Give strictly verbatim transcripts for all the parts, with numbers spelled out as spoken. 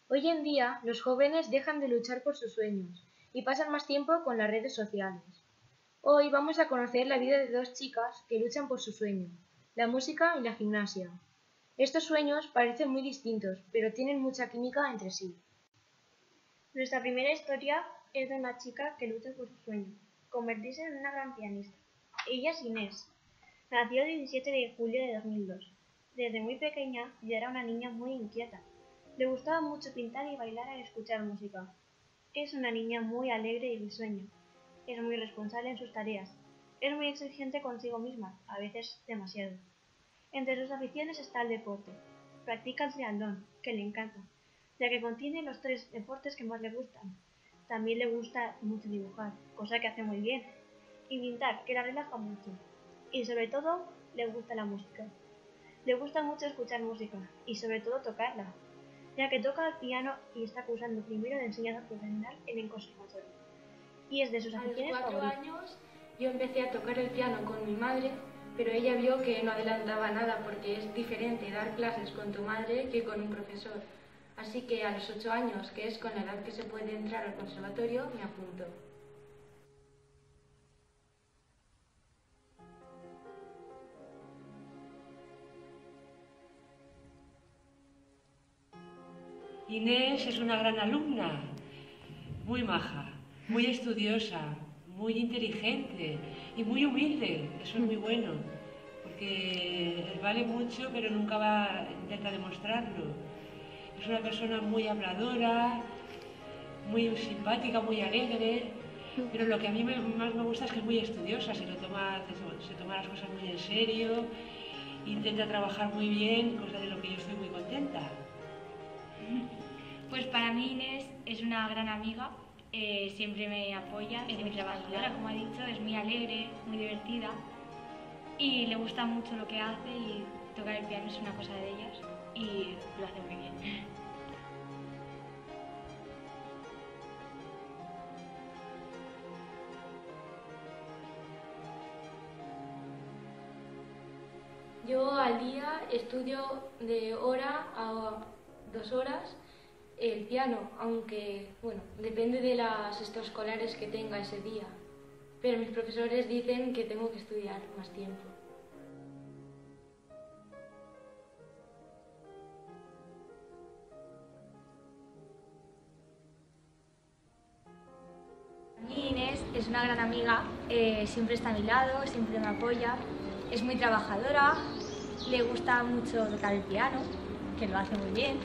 Hoy en día, los jóvenes dejan de luchar por sus sueños y pasan más tiempo con las redes sociales. Hoy vamos a conocer la vida de dos chicas que luchan por su sueño, la música y la gimnasia. Estos sueños parecen muy distintos, pero tienen mucha química entre sí. Nuestra primera historia es de una chica que lucha por su sueño, convertirse en una gran pianista. Ella es Inés. Nació el diecisiete de julio de dos mil dos. Desde muy pequeña ya era una niña muy inquieta. Le gustaba mucho pintar y bailar al escuchar música. Es una niña muy alegre y risueña. Es muy responsable en sus tareas. Es muy exigente consigo misma, a veces demasiado. Entre sus aficiones está el deporte. Practica el triatlón, que le encanta, ya que contiene los tres deportes que más le gustan. También le gusta mucho dibujar, cosa que hace muy bien, y pintar, que la relaja mucho. Y sobre todo, le gusta la música. Le gusta mucho escuchar música, y sobre todo tocarla, ya que toca el piano y está cursando primero de enseñanza profesional en el conservatorio. Y es de sus aficiones favoritas. A los cuatro favoritas. años yo empecé a tocar el piano con mi madre, pero ella vio que no adelantaba nada porque es diferente dar clases con tu madre que con un profesor. Así que a los ocho años, que es con la edad que se puede entrar al conservatorio, me apunto. Inés es una gran alumna, muy maja, muy estudiosa, muy inteligente y muy humilde. Eso es muy bueno, porque vale mucho, pero nunca va a intentar demostrarlo. Es una persona muy habladora, muy simpática, muy alegre, pero lo que a mí me, más me gusta es que es muy estudiosa, se, lo toma, se toma las cosas muy en serio, intenta trabajar muy bien, cosa de lo que yo estoy muy contenta. Pues para mí Inés es una gran amiga, eh, siempre me apoya, es muy trabajadora, como ha dicho, es muy alegre, muy divertida y le gusta mucho lo que hace y tocar el piano es una cosa de ellas y lo hace muy bien. Yo al día estudio de hora a dos horas el piano, aunque, bueno, depende de las extraescolares que tenga ese día. Pero mis profesores dicen que tengo que estudiar más tiempo. Inés es una gran amiga, eh, siempre está a mi lado, siempre me apoya, es muy trabajadora, le gusta mucho tocar el piano, que lo hace muy bien.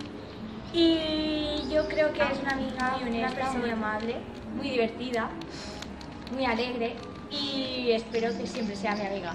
Y yo creo que es una amiga muy honesta, muy amable, muy divertida, muy alegre y espero que siempre sea mi amiga.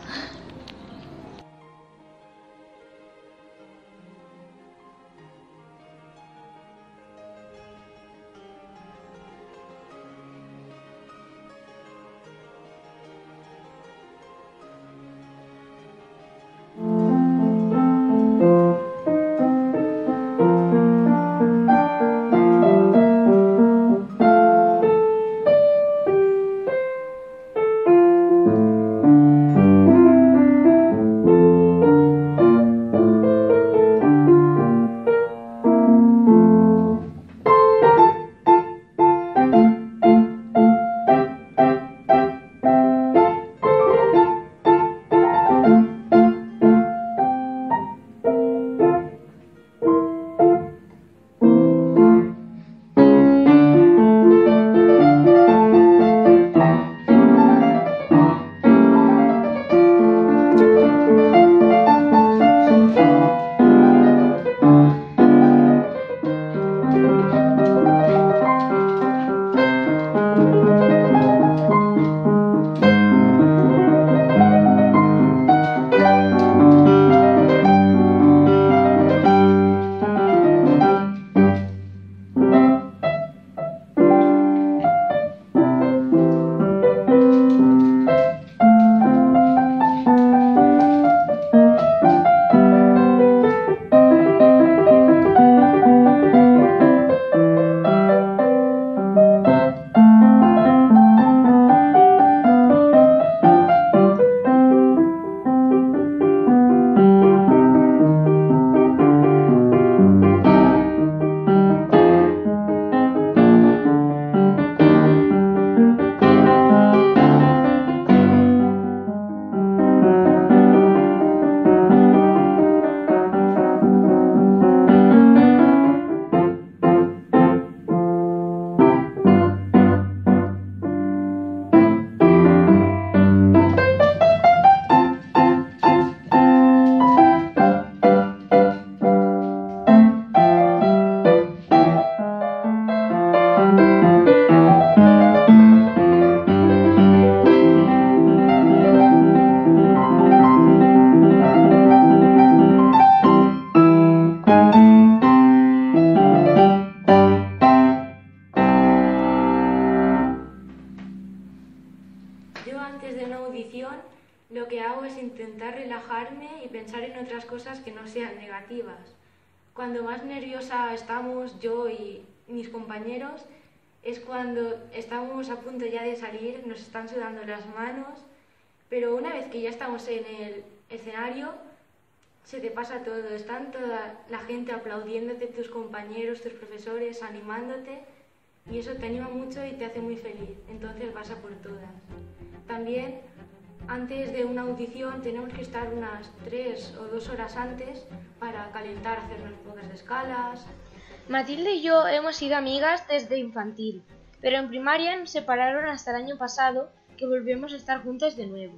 otras cosas que no sean negativas. Cuando más nerviosa estamos, yo y mis compañeros, es cuando estamos a punto ya de salir, nos están sudando las manos, pero una vez que ya estamos en el escenario, se te pasa todo. Están toda la gente aplaudiéndote, tus compañeros, tus profesores, animándote, y eso te anima mucho y te hace muy feliz. Entonces vas a por todas. También, antes de una audición, tenemos que estar unas tres o dos horas antes para calentar, hacernos pocas escalas. Matilde y yo hemos sido amigas desde infantil, pero en primaria nos separaron hasta el año pasado, que volvemos a estar juntas de nuevo.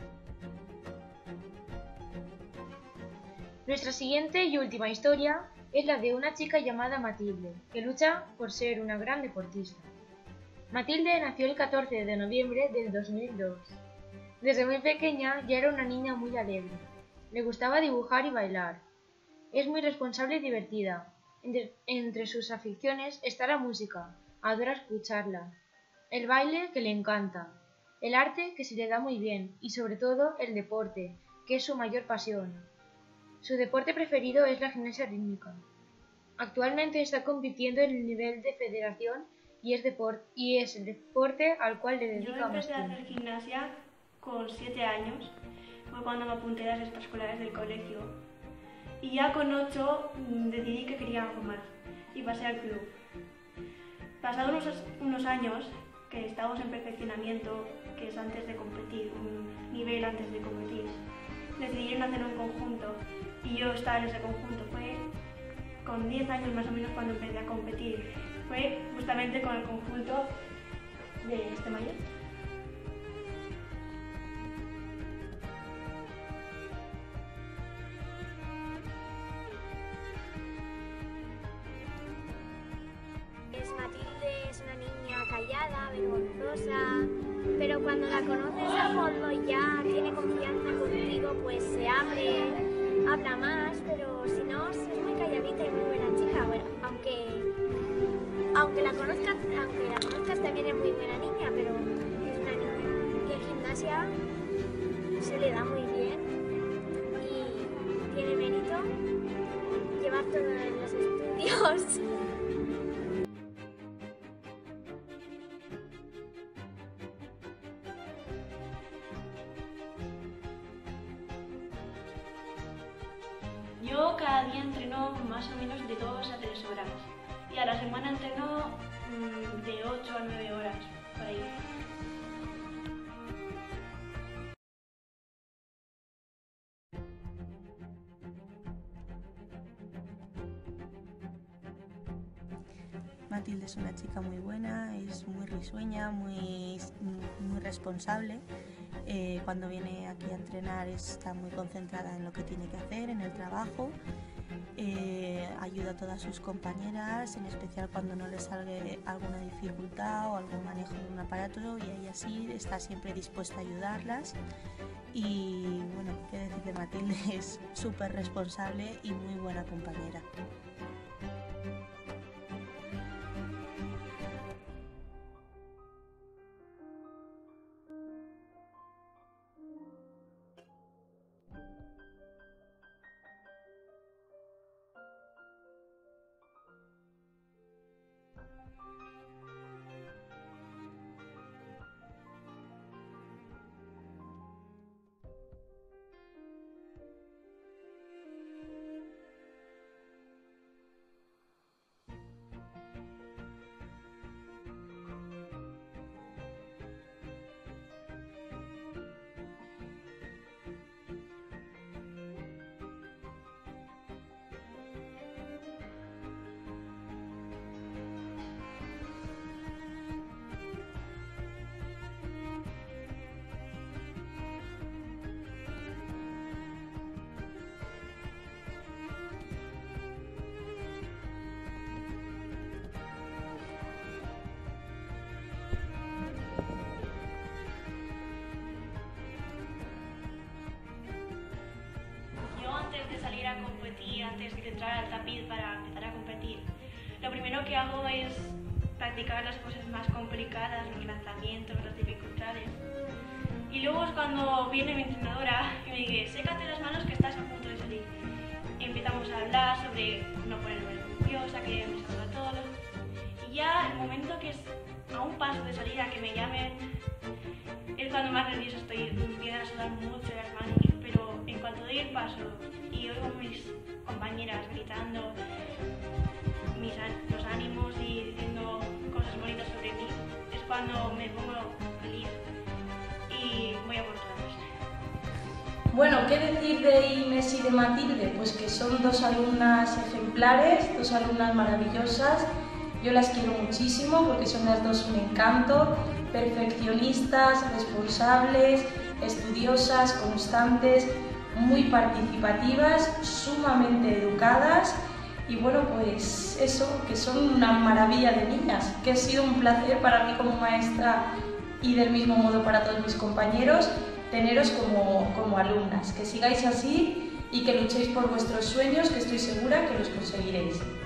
Nuestra siguiente y última historia es la de una chica llamada Matilde, que lucha por ser una gran deportista. Matilde nació el catorce de noviembre del dos mil dos. Desde muy pequeña ya era una niña muy alegre. Le gustaba dibujar y bailar. Es muy responsable y divertida. Entre, entre sus aficiones está la música, adora escucharla, el baile, que le encanta, el arte, que se le da muy bien, y sobre todo el deporte, que es su mayor pasión. Su deporte preferido es la gimnasia rítmica. Actualmente está compitiendo en el nivel de federación y es, deport y es el deporte al cual le dedica más tiempo. Yo empecé a hacer gimnasia con siete años, fue cuando me apunté a las extraescolares del colegio. Y ya con ocho decidí que quería algo más y pasé al club. Pasados unos, unos años, que estamos en perfeccionamiento, que es antes de competir, un nivel antes de competir, decidieron hacer un conjunto y yo estaba en ese conjunto. Fue con diez años más o menos cuando empecé a competir. Fue justamente con el conjunto de este mayor. Matilde es una niña callada, vergonzosa, pero cuando la conoces a fondo y ya tiene confianza contigo, pues se abre, habla más, pero si no, es muy calladita y muy buena chica. Bueno, aunque, aunque, la conozcas, aunque la conozcas también es muy buena niña, pero es una niña que en gimnasia se le da muy bien y tiene mérito llevar todo en los estudios. Yo cada día entreno más o menos de dos a tres horas y a la semana entreno mmm, de ocho a nueve horas, por ahí. Matilde es una chica muy buena, es muy risueña, muy, muy responsable. Eh, cuando viene aquí a entrenar está muy concentrada en lo que tiene que hacer, en el trabajo. Eh, ayuda a todas sus compañeras, en especial cuando no le salga alguna dificultad o algún manejo de un aparato, y ella sí está siempre dispuesta a ayudarlas. Y bueno, qué decir de Matilde, es súper responsable y muy buena compañera. A competir, antes de entrar al tapiz para empezar a competir, lo primero que hago es practicar las cosas más complicadas, los lanzamientos, las dificultades, Y luego es cuando viene mi entrenadora y me dice, sécate las manos que estás a punto de salir. Empezamos a hablar sobre no ponerme nerviosa, que me salga todo. Y ya el momento que es a un paso de salir a que me llamen, es cuando más nerviosa estoy, me empiezan a sudar mucho las manos. Pero en cuanto doy el paso y oigo a mis compañeras gritando mis, los ánimos y diciendo cosas bonitas sobre mí, es cuando me pongo feliz y voy a por todas. Bueno, ¿qué decir de Inés y de Matilde? Pues que son dos alumnas ejemplares, dos alumnas maravillosas. Yo las quiero muchísimo porque son las dos un encanto, perfeccionistas, responsables, estudiosas, constantes, muy participativas, sumamente educadas y bueno, pues eso, que son una maravilla de niñas, que ha sido un placer para mí como maestra y del mismo modo para todos mis compañeros teneros como, como alumnas. Que sigáis así y que luchéis por vuestros sueños, que estoy segura que los conseguiréis.